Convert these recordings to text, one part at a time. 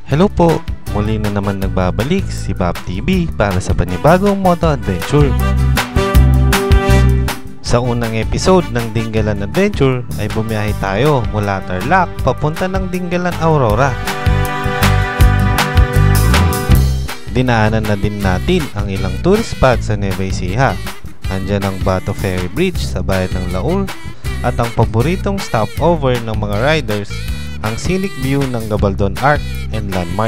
Hello po! Muli na naman nagbabalik si Bob TV para sa panibagong moto adventure. Sa unang episode ng Dingalan Adventure ay bumiyahe tayo mula Tarlac papunta ng Dingalan Aurora. Dinaanan na din natin ang ilang tourist spots sa Nueva Ecija. Andyan ang Bato Ferry Bridge sa bayan ng Laul at ang paboritong stopover ng mga riders, ang scenic view ng Gabaldon Arc and Landmark.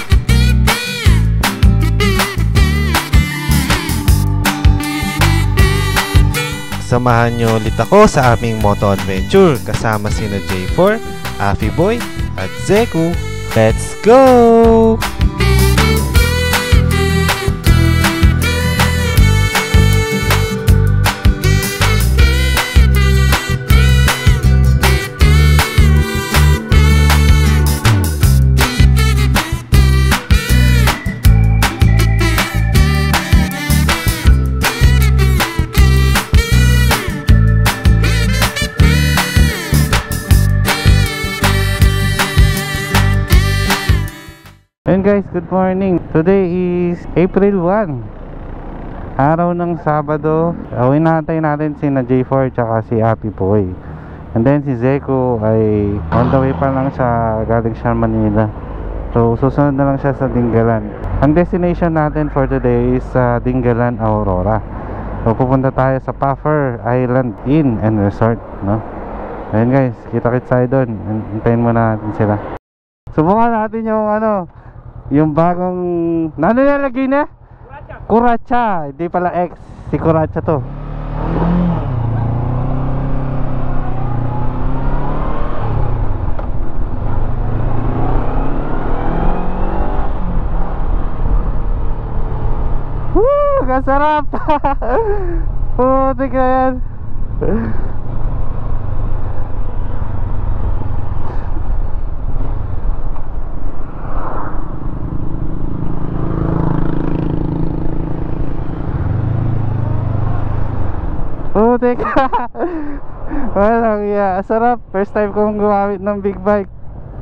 Samahan nyo ulit ako sa aming moto adventure kasama sina J4, Afi Boy at Zeku. Let's go! And guys, good morning. Today is April 1, araw ng Sabado. Hinahantay natin si na J4 tsaka si Happy Boy. And then si Zeku ay on the way pa lang siya, galing siya Manila. So susunod na lang siya sa Dingalan. Ang destination natin for today is Dingalan Aurora. So pupunta tayo sa Puffer Island Inn and Resort, no? Ayun guys, kita-kits tayo doon. Hintayin muna natin sila. Subukan natin yung bagong nilalagay na? Kuratsa. Hindi pala X, si Kuratsa to. Woo! Kasarap! Putik na yan. Putik. Walang iya. Sarap. First time kong gumamit ng big bike.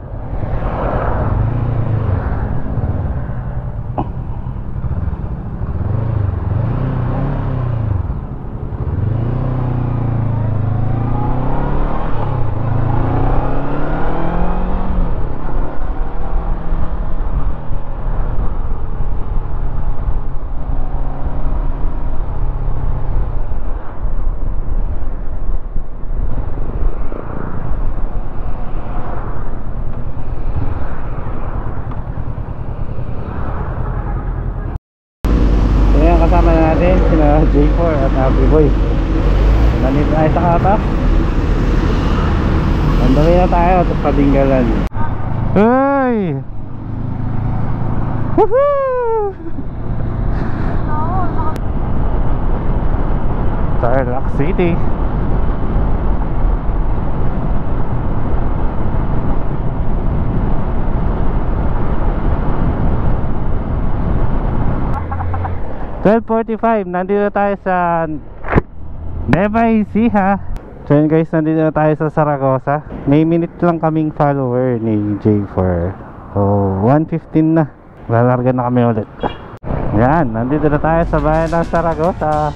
Kasama natin sina J4 at Happy Boy. Nandito tayo sa kata. Nandito na tayo sa Dingalan. Hey! Woohoo! Tarlac City. (12:45) nandito tayo sa Nueva Ecija. So yun guys, nandito na tayo sa Zaragoza. May minute lang kaming follower ni J4. So 1:15 na, lalarga na kami ulit. Yan, nandito na tayo sa bayan ng Zaragoza.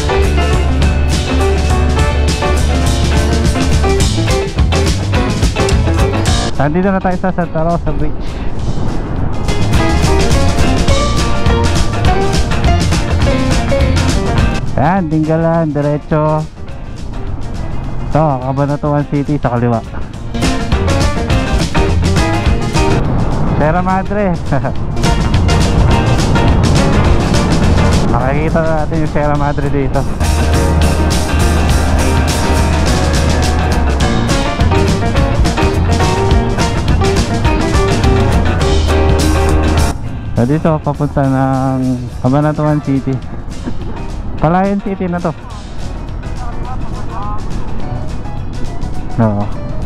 Nandito na tayo sa Santa Rosa Bridge. Yan, Dingalan, diretso. Ito, Cabanatuan City sa kaliwa. Sierra Madre. Makikita natin yung Sierra Madre dito. So dito, papunta ng Cabanatuan City. Palayan City na to. No.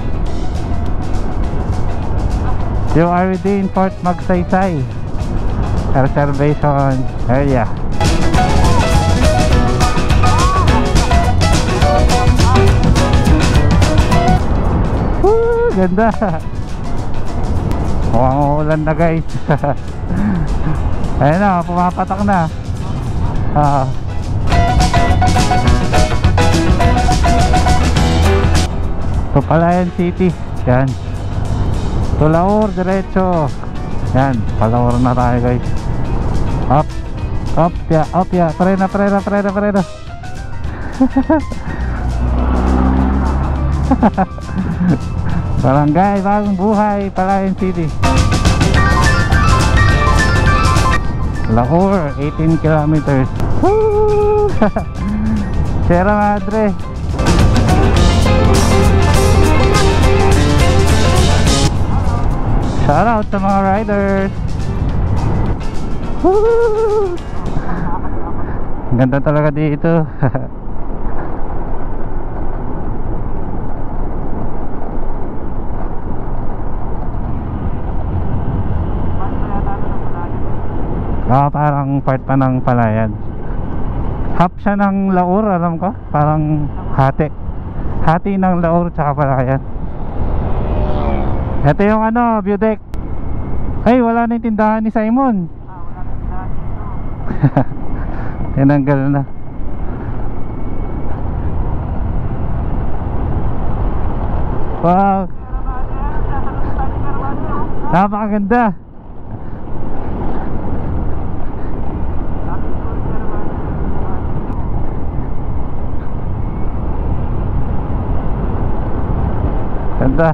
Yung RD in Fort Magsaysay reservation area. Woo! Ganda. Mukhang uulan na guys. Ayun na, pumapatak na. Ito Palayan City. Yan, Tulaur diretso. Yan, Palaur na tayo guys. Up, up ya, prena. Barangay Bagong Buhay, Palayan City. Laur, 18 kilometers. Woo! Sierra Madre. Shout out sa mga riders. Woo! Ganda talaga dito. Parang part pa ng Palayan. Half siya ng Laur, alam ko. Parang hati ng Laur tsaka Palayan. Ito yung ano, view deck. Ay, wala na yung tindahan ni Simon. Tinanggal na. Wow, napakaganda. Ganda.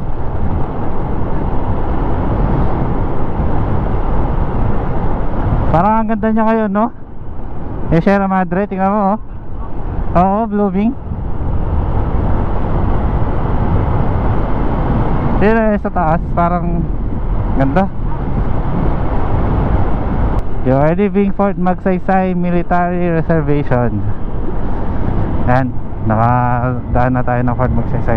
Parang ang ganda niya ngayon, no? Sierra Madre, tingnan mo, oh. Oo, blooming. Dito sa taas, parang ganda. You are leaving Fort Magsaysay Military Reservation. Yan, nakadaan na tayo ng Fort Magsaysay.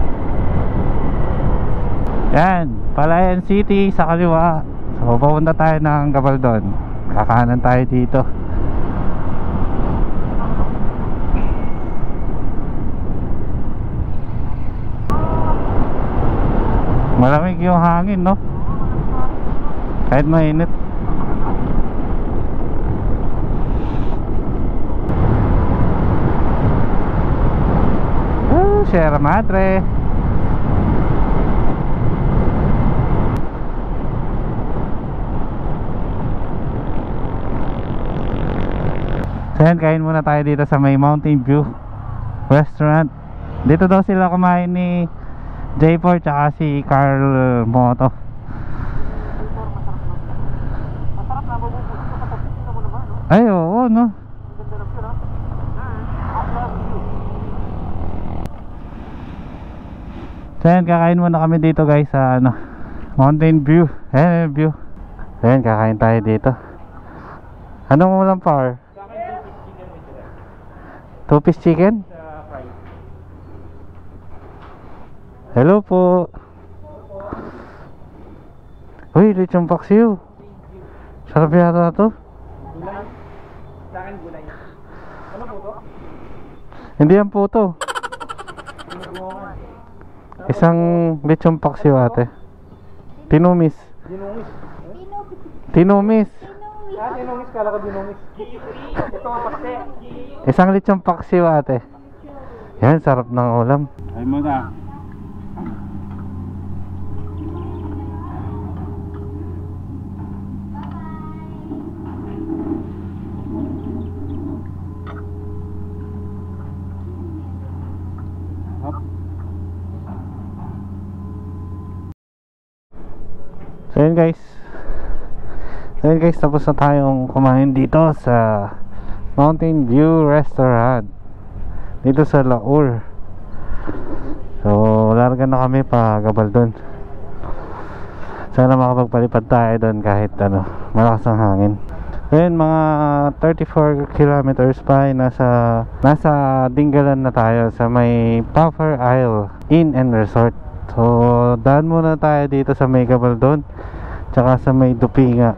Yan, Palayan City sa kaliwa. So papunta tayo ng Gabaldon. Kakanan tayo dito. Malamig yung hangin, no? Kahit mainit. Sierra Madre. So yan, kain muna tayo dito sa may Mountain View Restaurant. Dito daw sila kumain ni J4 tsaka si Carl Moto. Masarap na, mabubuti ko kapag tingnan mo naman, no? Ay, oo, no? Ganda ng view, no? So yan, kakain muna kami dito guys sa ano, Mountain View. Ayan yung view. So yan, kakain tayo dito. Anong ulam par? 2-piece chicken? Hello po. Uy, lechon paksiw. Sarap yata to. Gulay? Sa akin gulay. Ano po to? Hindi yan po to. Isang lechon paksiw ate. Tinumis. Dinungis. Tinumis. Dinungis, kala ko dinungis. Ito ang pakse. Isang lechon paksiw ate. Yan, sarap ng ulam. Ay mo na. So yun guys, tapos na tayong kumain dito sa Mountain View Restaurant dito sa Laur. So larga na kami pa Gabaldon. Sana makapagpalipad tayo doon kahit ano, malakas ang hangin. So yun, mga 34 kilometers pa, nasa Dingalan na tayo sa may Puffer Isle Inn and Resort. So daan muna tayo dito sa may Gabaldon tsaka sa may Dupinga.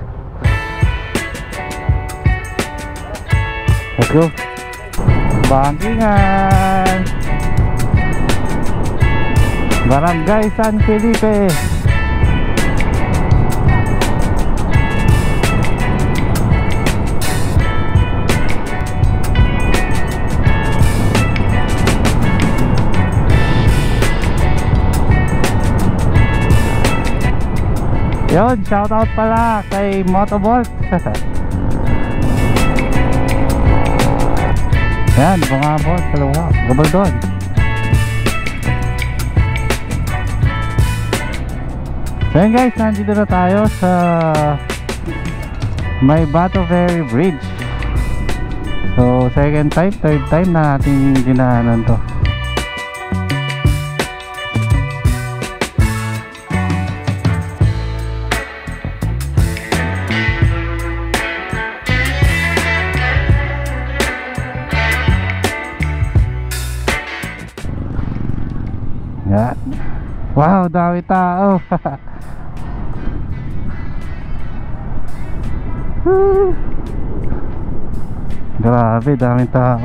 Let's go. Bangkingan, Barangay San Felipe. Yun, shoutout pala kay Motobolt. Yan, bungabot, dalawa, gabaldon. So yun guys, nandito na tayo sa may Bato Ferry Bridge. So second time, third time na natin dinaanan to. Yan. Wow, dami tao. Grabe, daming tao.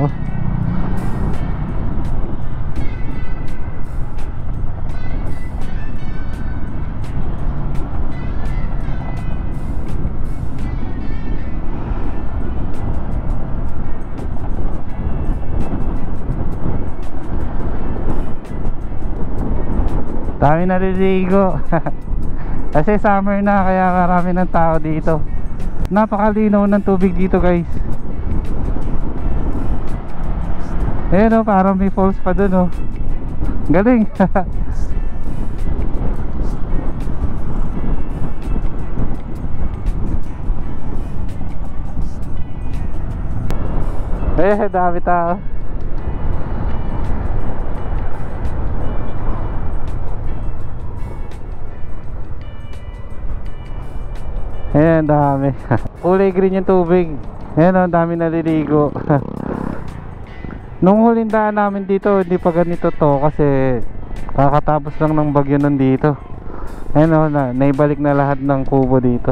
Dami naliligo. Kasi summer na, kaya marami ng tao dito. Napakalinaw ng tubig dito guys. Ayan o, parang may falls pa dun o. Galing. Dami tao. Ayan, dami. Kulay green yung tubig. Ayan o, dami naliligo. Nung huling daan namin dito, hindi pa ganito to kasi kakatapos lang ng bagyo nandito. Ayan o, naibalik na lahat ng kubo dito.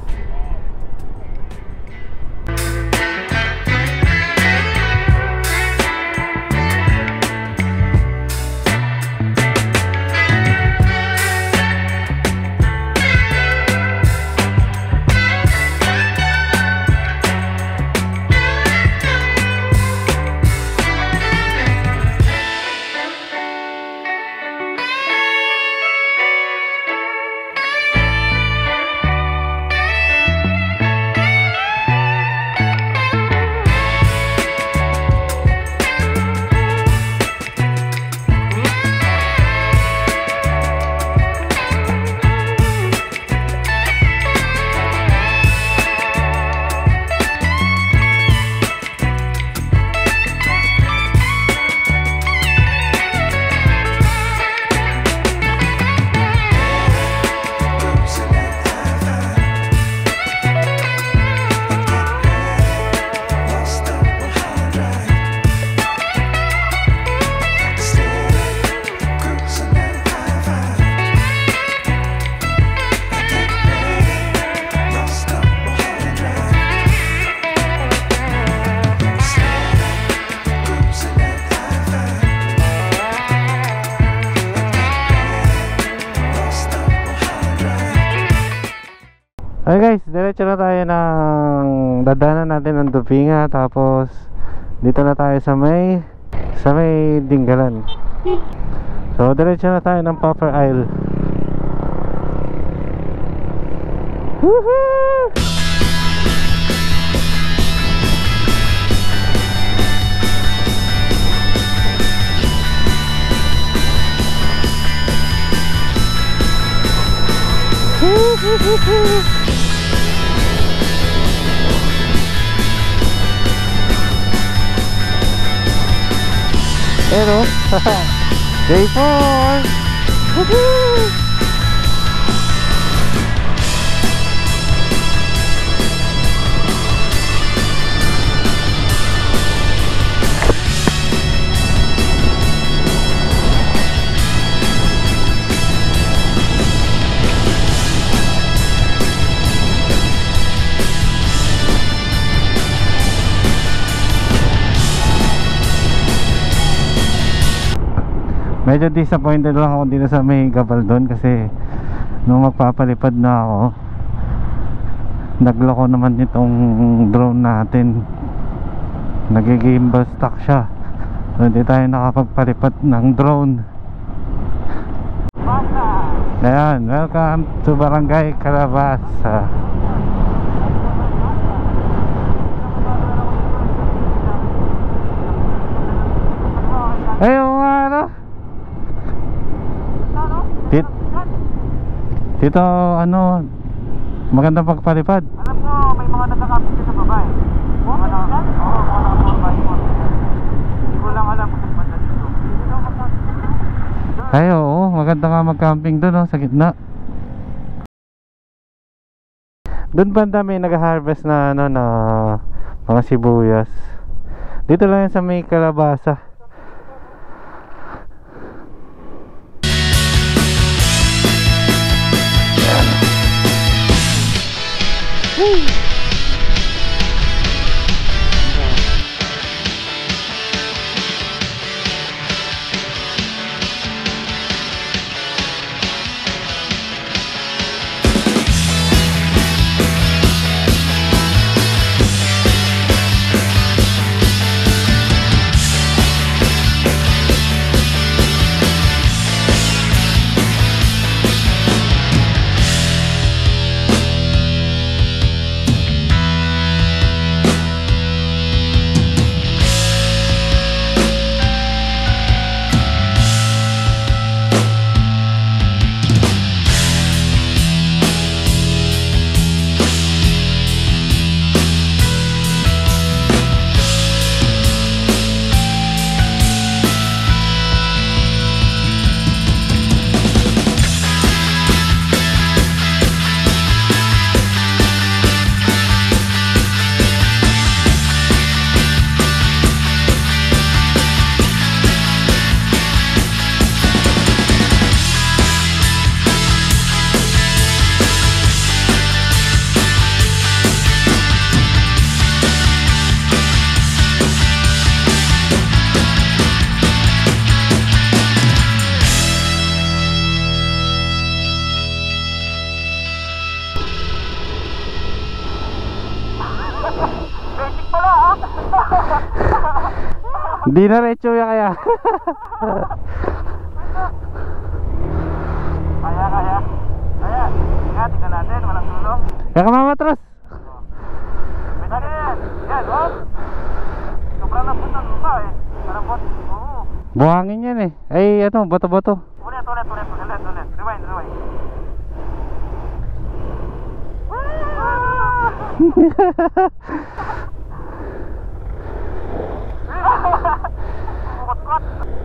Okay guys, diretso na tayo ng dadanan natin ng Dupinga. Tapos dito na tayo sa may Dinggalan. So diretso na tayo ng Popper Isle. Woohoo! Pero Day 4. Woohoo! Medyo disappointed lang ako dito sa may Gabaldon kasi nung magpapalipad na ako, nagloko naman itong drone natin. Nag-gimbal stock siya, so hindi tayo nakapagpalipad ng drone. Baka Ayan, welcome to Barangay Calabasa. Ayun nga, ano? Dito, ano, magandang pagpalipad. Alam ko, may mga nagkakapit sa baba eh. Oo, mga nagkakapit mo. Hindi ko lang alam kung saan dito. Ay, oo, maganda nga mag-camping doon, oh, sa gitna. Doon banda may nag-harvest na, ano, na mga sibuyas. Dito lang yan sa may Calabasa. Di na recho ya kaya. Kaya. Ingat, tingnan natin, walang tulong. Kaya ka mamatras. May dali yan. Yan, oh. Sobrang lambot ng lupa eh. Malambot. Oo. Buhangin yan eh. Ay, ano, bato-bato. Ulit. Rewind. Kot.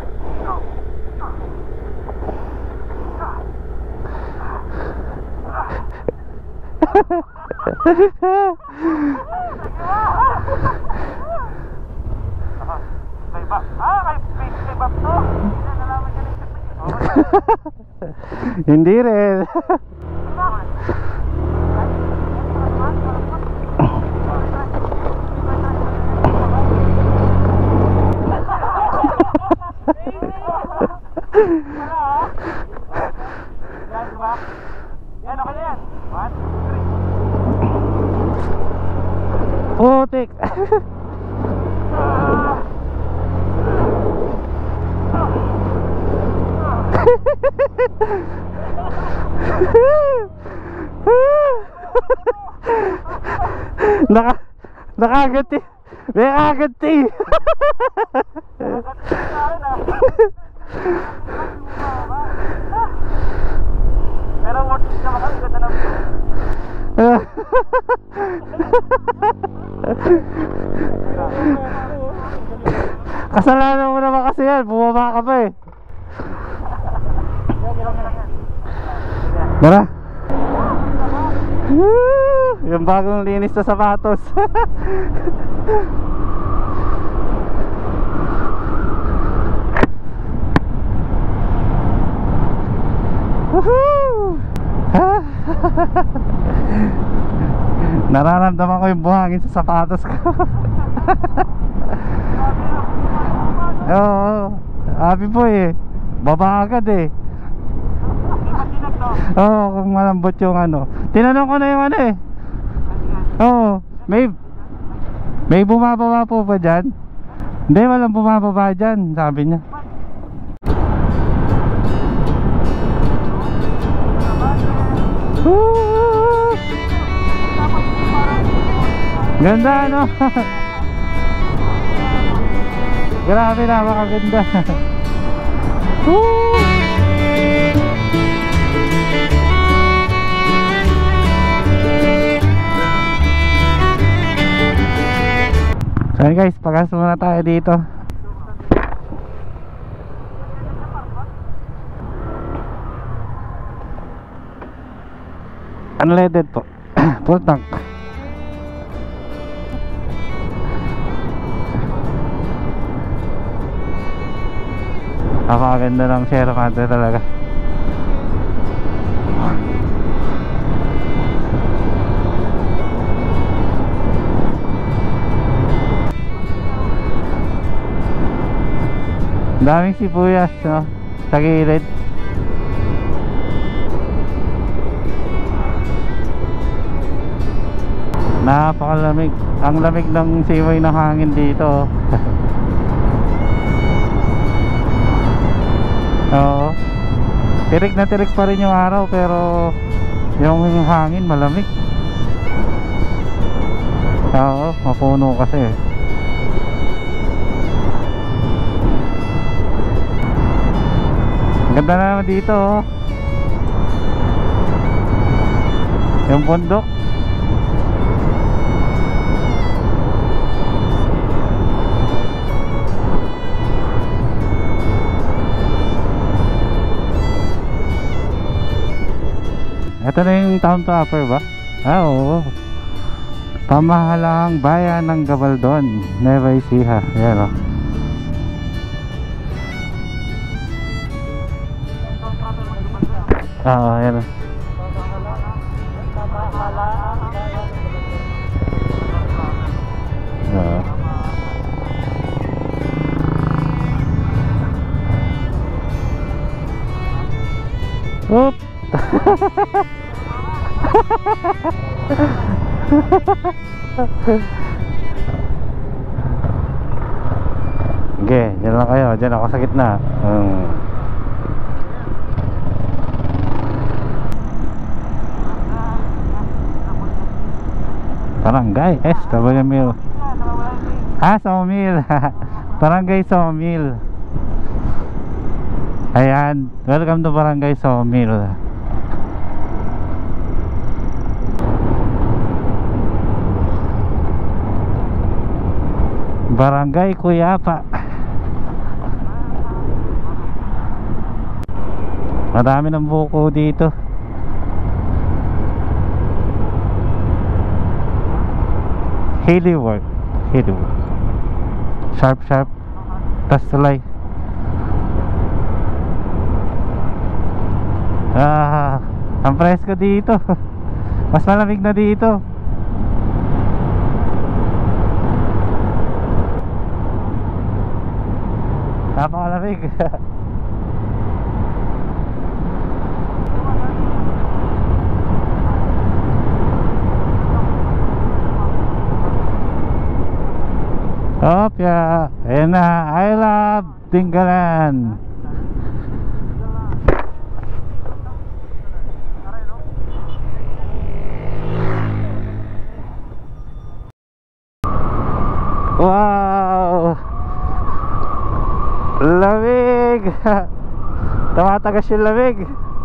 Kay Bob. Kay Bob to. Nalaman niya ng technique. Hindi rin. Yan, okay yan. 1, 2, 3. Putik. Nakaganti. May kaganti. Pero worth it naman kasi ganda ng view. Kasalanan mo naman kasi yan. Bumaba ka pa eh. Tara. Yung bagong linis na sapatos. Nararamdaman ko yung buhangin sa sapatos ko. Oo, happy po eh. Baba agad eh. Oo, kung malambot yung ano. Tinanong ko na yung ano eh. Oo, may bumababa po ba dyan? Hindi, walang bumababa dyan, sabi niya. Ganda, no? Grabe, napakaganda. Woo! So guys, pagas muna tayo dito. Unleaded po. Full tank. Napakaganda ng Sierra Madre talaga. Daming sibuyas, no? Sa gilid. Napakalamig. Ang lamig ng siway ng hangin dito. Oo. Tirik na tirik pa rin yung araw, pero yung hangin malamig. Oo, mapuno kasi. Ganda na naman dito, oh. Yung bundok. Ito na yung town proper ba? Ah, oo. Pamahalaang bayan ng Gabaldon, Nueva Ecija. Yan, oh. Oo, yan, oh. Oop. Okay, dyan lang kayo. Dyan ako sa gitna. Barangay SWMil. Ah, Sawmill. Barangay Sawmill. Ayan, welcome to Barangay Sawmill. Barangay Cuyapa. Madami ng buko dito. Hillywork. Sharp tas tulay. Ang presko dito. Mas malamig na dito. Napakalamig. Opya, ayan na, I love Tinggalan. Wow, lamig. Tumatagas yung lamig.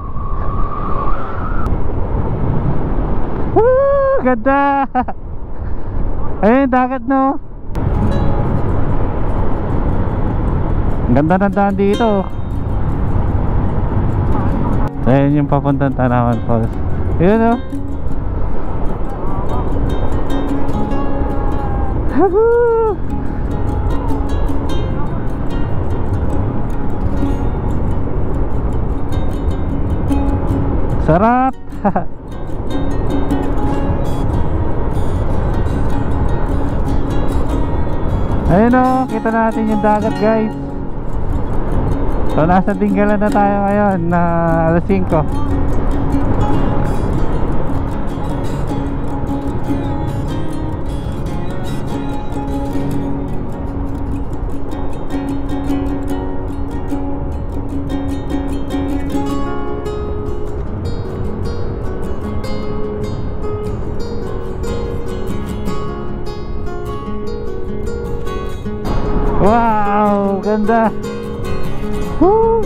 Woo, ganda. Ayun, dagat, no? Ang ganda ng daan dito. Ayun yung papuntang Tanawan Falls. Yun, no? Woohoo! Sarap! Ayun, o, kita natin yung dagat, guys. So nasa Tinggalan na tayo ngayon na alas 5. ganda. Woo!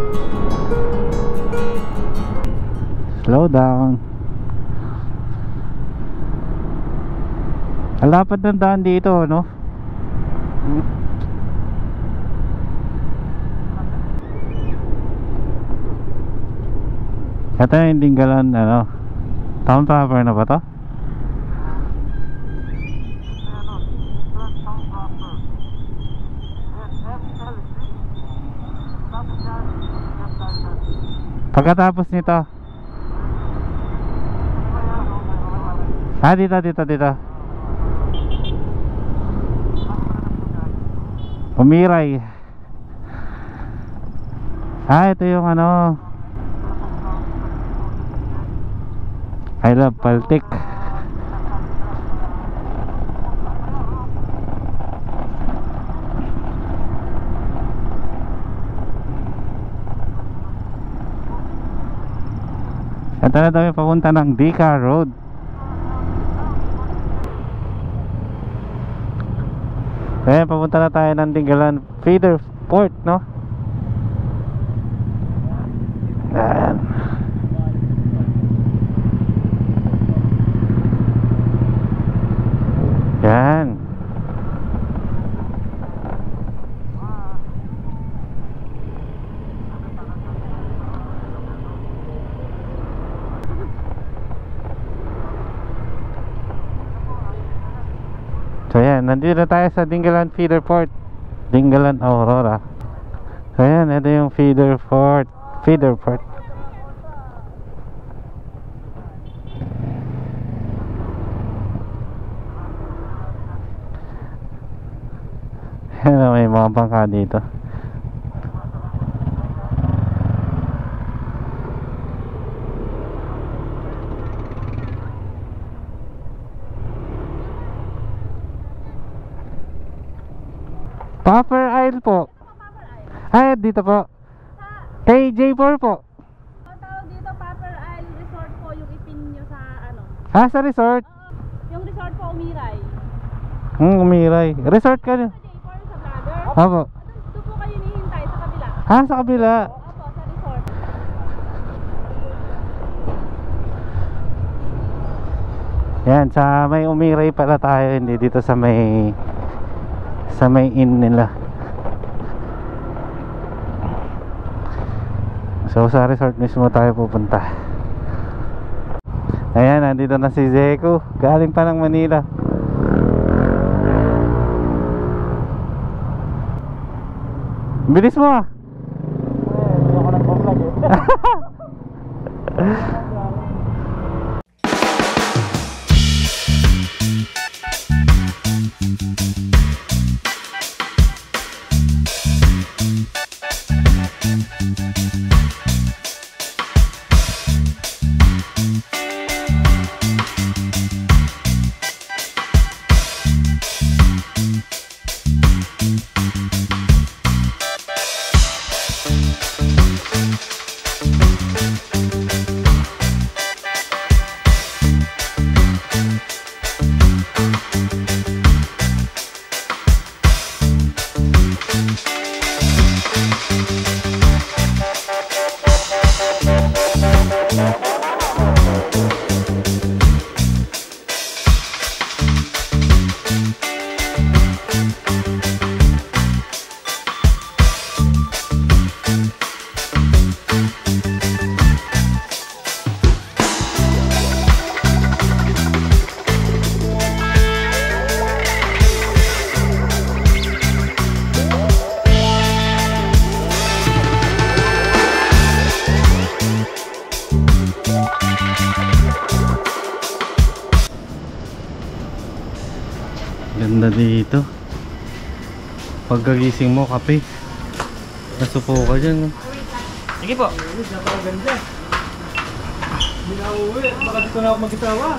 Slow down. Ang lapad ng daan dito, no? Ito yung Dingalan, ano? Town proper na ba to? Pagkatapos nito. Dito. Umiray. Ito yung ano, I love Paltik. Ito na daw yung papunta ng Dika Road. Kaya papunta na tayo ng Dingalan Feeder Port, no? Yan. Yan. So yan, nandito na tayo sa Dingalan Feeder Port, Dingalan Aurora. So yan, ito yung Feeder Port. Yan, may mga bangka dito. Popper Isle po. Ay, dito po. Kay J4 po. Ang tawag dito, Popper Isle Resort po yung ipin nyo sa ano? Sa resort? Oo, yung resort po, Umiray. Umiray. Resort ka niyo? Sa J4 sa Brother. Opo. Doon po kayo nihintay sa kabila. Sa kabila. Opo, sa resort. Yan, sa may Umiray pala tayo, hindi dito sa may inn nila. So sa resort mismo tayo pupunta. Ayan, nandito na si Zeku, galing pa ng Manila. Bilis mo ah. Hindi ako nag-vlog eh. Ganda dito. Pagkagising mo, kape. Nasupo ka dyan. Sige po. Napakaganda. Hindi na uuwi. Baka dito na ako mag-itawa.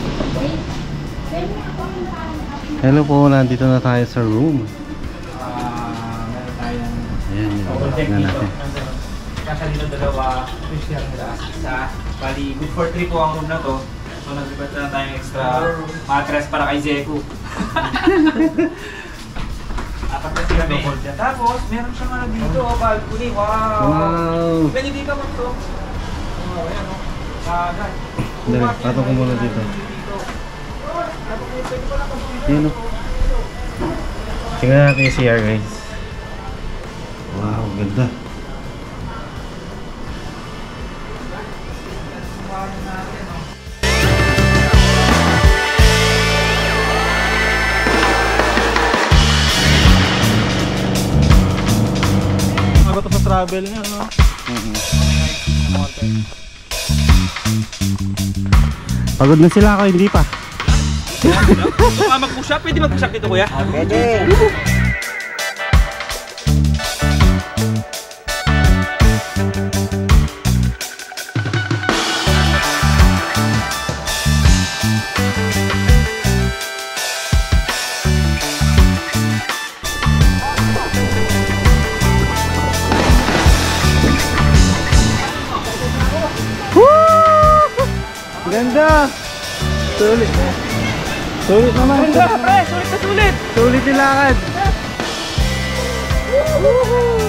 Hello po, nandito na tayo sa room. Meron tayong Ayan, tignan natin. Kasya dito dalawa. Official nila. Isa. Bali, good for 3 po ang room na to. So nagbibat na tayong extra mattress para kay Zeku. Apat na sila may hold. Tapos, meron siyang ano dito, balcony. Wow! Wow! Pwede dito mo ito. Oh, ayan o. Agad. Dali, patong ko muna dito. Yun o. Tingnan natin yung CR guys. Wow, ganda. Magot sa travel niya, no? Pagod na sila ako, hindi pa. Mag-push up? Pwede mag-push up dito, kuya? Pwede. Ganda! Sulit. Sulit naman. Ganda, pre! Sulit na sulit! Sulit yung lakad.